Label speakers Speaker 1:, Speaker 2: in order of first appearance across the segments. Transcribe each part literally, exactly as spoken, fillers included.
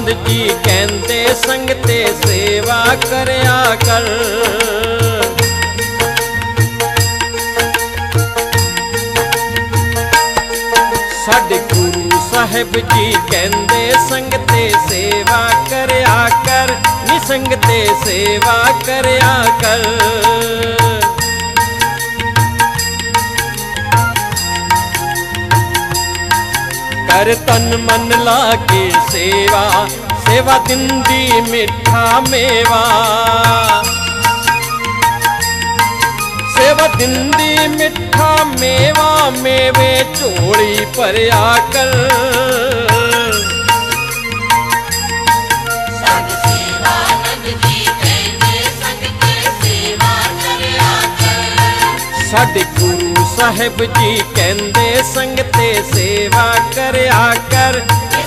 Speaker 1: सेवानंद जी कहते संग ते सेवा करया कर। साडे गुरु साहिब जी कहते संग ते सेवा करया कर, निसंग ते सेवा करया कर। कर तन मन ला के सेवा, सेवा दिंदी मिठा मेवा। सेवा दिंदी मिठा मेवा, मेवे झोली भरिया कर। साडे गुरु साहिब जी कहते संग ते सेवा करया कर।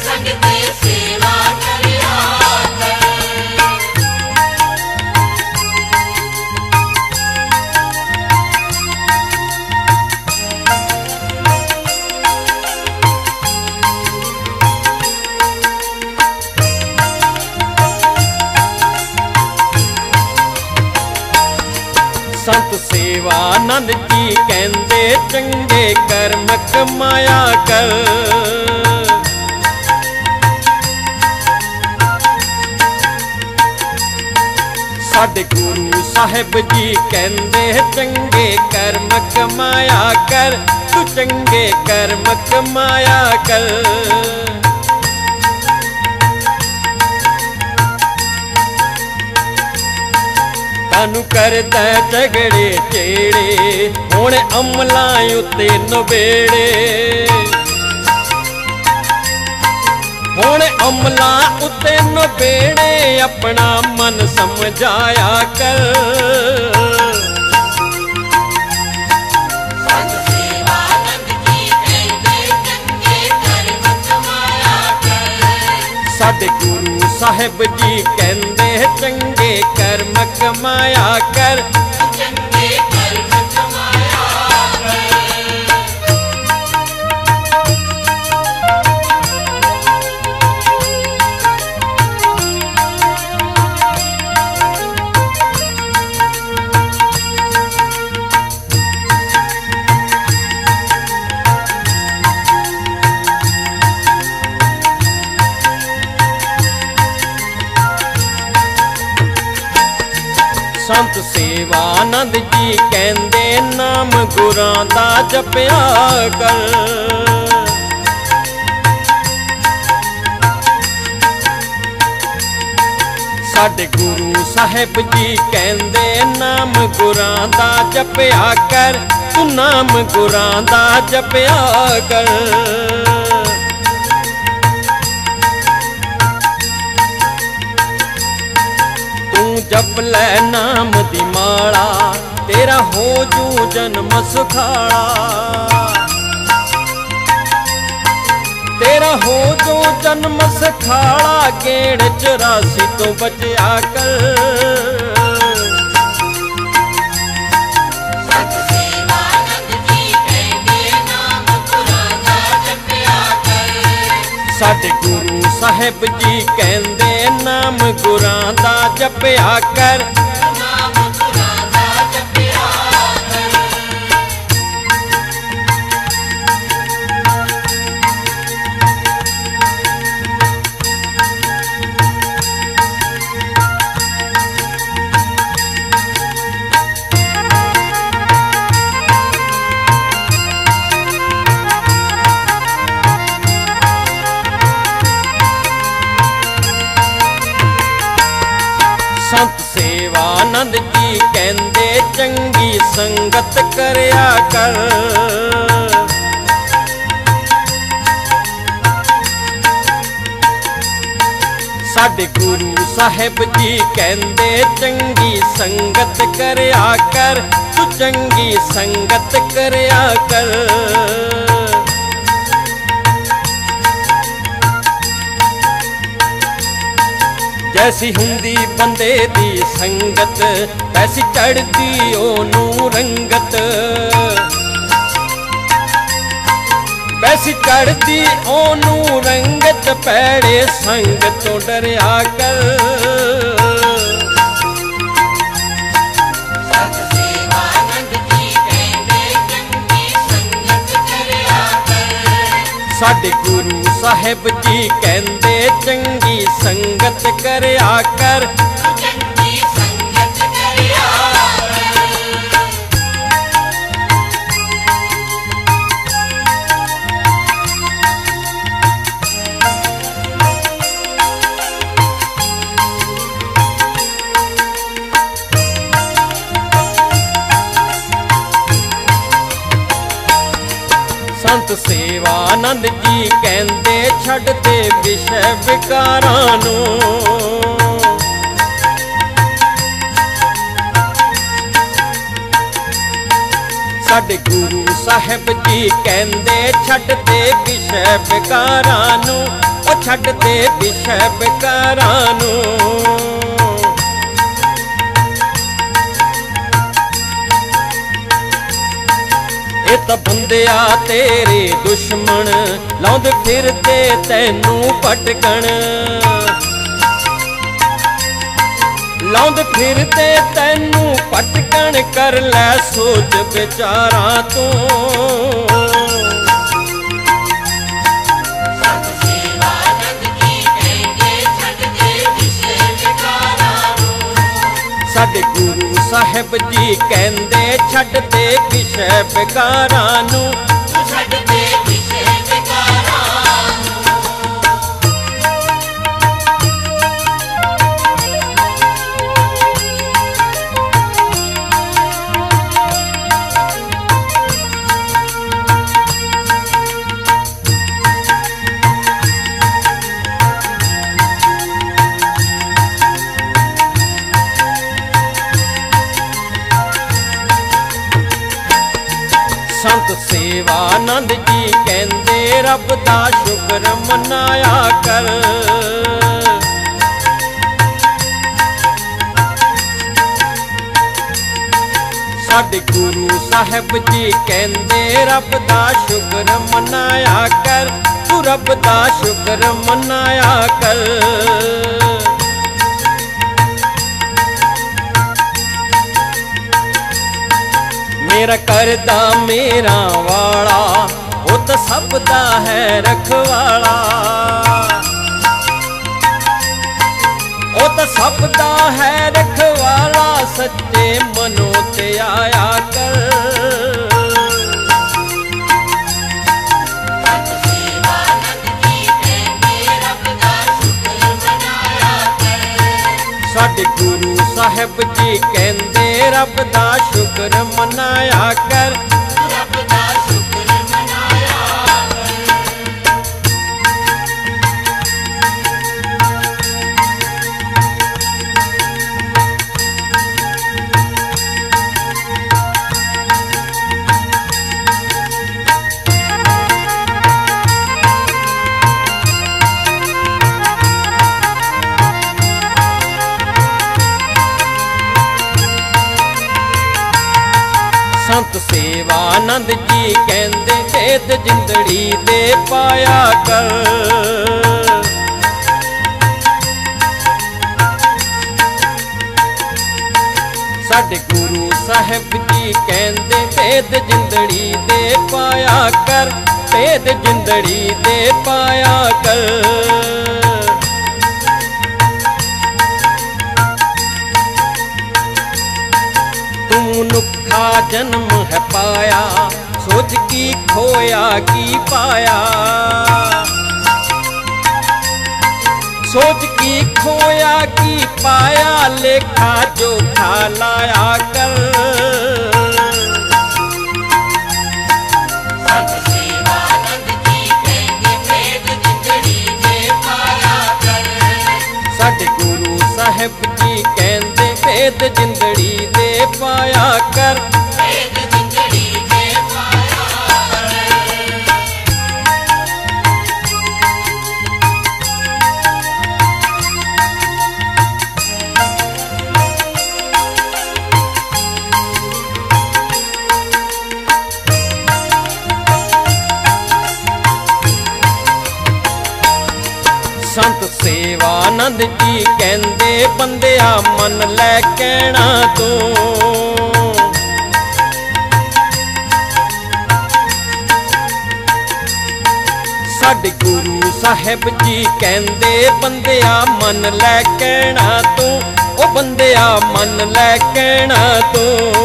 Speaker 1: संत सेवानंद जी कहते चंगे कर्म कमाया कर। साडे गुरु साहिब जी कहते चंगे कर्म कमाया कर, तू चंगे कर्म कमाया कर। तानू करदा झगड़े चेड़े, हुण अमलां उत्ते नबेड़े। हुण अमलां उत्ते नबेड़े, अपना मन समझाया कर। साडे गुरु साहिब जी कहते चंगे कर्म कमाया कर। चंगे कर्म कमाया संत सेवानंद जी कहते नाम गुरां दा जपया कर। साडे गुरु साहिब जी कहते नाम गुरां दा जपया कर, तू नाम गुरां दा जपया कर। जप लै नाम दी माला, तेरा हो जू जन्म सुखाड़ा। तेरा हो जू जन्म सुखाड़ा, गेड़ चौरासी तो बचया कर। साडे गुरु साहिब जी कहते नाम गुरां दा जपया कर। संत सेवानंद जी कहते चंगी संगत करया कर। साडे गुरु साहिब जी कहते चंगी संगत करया कर, तू चंगी संगत करया कर। जैसी हुंदी बंदे दी संगत, तैसी चढ़दी ओनू रंगत। वैसी चढ़ती ओनू रंगत पैड़े संग तो डरिया कर। साडे गुरु साहिब जी कहंदे चंगी संगत करया कर। संत सेवानंद जी कहंदे छड़ दे विषय विकारां नूं। साडे गुरु साहिब जी कहंदे छड़ दे विषय विकारां नूं, ओ छड़ दे विषय विकारां नूं। तो बंदिया तेरे दुश्मन लाउंदे फिरदे तैनू पटकण। लाउंदे फिरदे तैनू पटकण कर लै सोच विचारा तू। साडे गुरु साहिब जी कहंदे छड़ दे विषय विकारां नूं। संत सेवानंद जी कहंदे रब दा शुक्र मनाया कर। साडे गुरु साहिब जी कहंदे रब दा शुक्र मनाया कर। तू रब दा शुक्र मनाया कर। मेरा करदा मेरा वाला वो तो सब दा है रखवाला। वो तो सब दा है रखवाला सच्चे मनो ते आया कर। साडे गुरु साहिब जी कहंदे रब दा शुक्र मनाया कर। रब दा शुक्र मनाया संत सेवानंद जी कहंदे भेद जिंदड़ी दे पाया कर। साडे गुरु साहिब जी कहंदे भेद जिंदड़ी दे पाया कर। भेद जिंदड़ी दे पाया कर। नुखा जन्म है पाया सोच की खोया की पाया। सोच की खोया की पाया लेखा जोखा लाया कर। साडे गुरु साहिब जी कहंदे भेद जिंदड़ी दे पाया कर। भेद जिंदड़ी दे पाया कर। आनंद जी कहंदे बंदिया मन लै कहना तू। साडे गुरु साहिब जी कहंदे बंदिया मन लै कहना तू, ओ बंदिया मन लै कहना तू।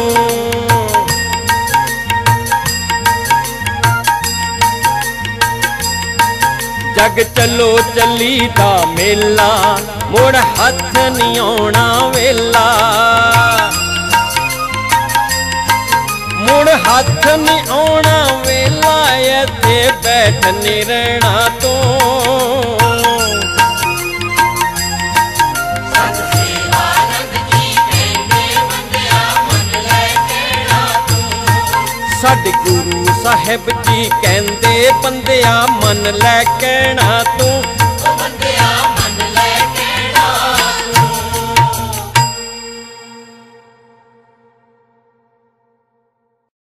Speaker 1: जग चलो चली दा मेला मुड़ हथ नहीं आना वेला, मुड़ हथ नहीं आना वेला इत्थे बैठ नहीं रहना तू। साडे गुरु साहिब जी कहंदे बंदिया मन लै कहना तू, ओ बंदिया